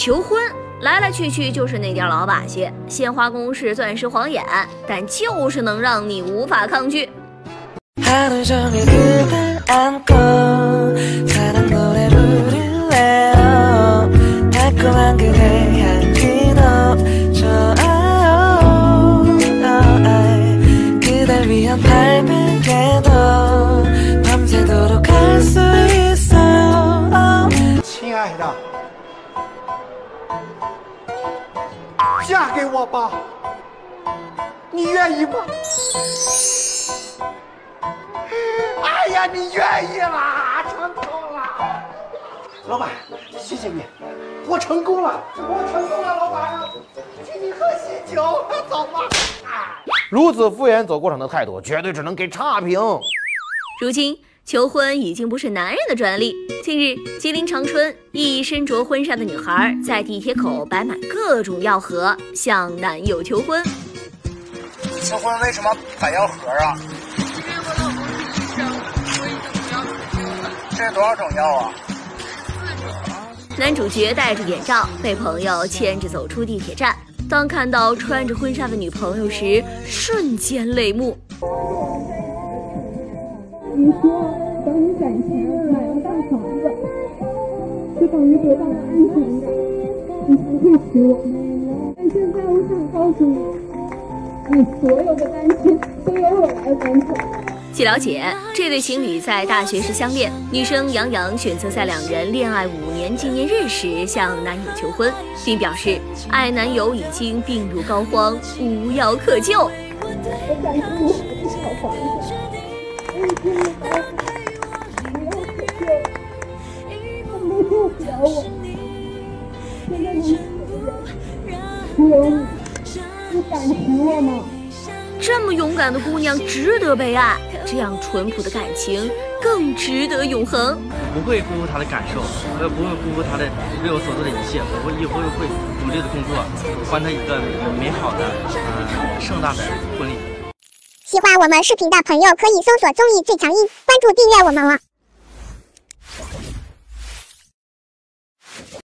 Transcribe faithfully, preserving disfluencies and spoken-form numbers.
求婚来来去去就是那点老把戏，鲜花攻势、钻石晃眼，但就是能让你无法抗拒。 亲爱的，嫁给我吧，你愿意吗？哎呀，你愿意啦，成功了！老板，谢谢你，我成功了，我成功了，老板，请你喝喜酒，走吧。 如此敷衍走过场的态度，绝对只能给差评。 如今。 求婚已经不是男人的专利。近日，吉林长春一身着婚纱的女孩在地铁口摆满各种药盒，向男友求婚。 求婚为什么摆药盒啊？这是多少种药啊？ 男主角戴着眼罩，被朋友牵着走出地铁站。当看到穿着婚纱的女朋友时，瞬间泪目。 你说等你攒钱买了大房子，就等于得到了安全感，你才会娶我。但现在我想告诉你，你所有的担心都由我来完成。 据了解，这对情侣在大学时相恋，女生杨洋选择在两人恋爱五年纪念日时向男友求婚，并表示爱男友已经病入膏肓，无药可救。 我想给你买一套房子。 我已经没有无药可救，他没救不了我。现在能死的人只有你，你敢娶我吗？ 这么勇敢的姑娘值得被爱，这样淳朴的感情更值得永恒。 不会辜负她的感受，我也不会辜负她的为我所做的一切。我以后会努力的工作，换她一个美好的、呃盛大的婚礼。 喜欢我们视频的朋友可以搜索综艺最强音，关注订阅我们哦。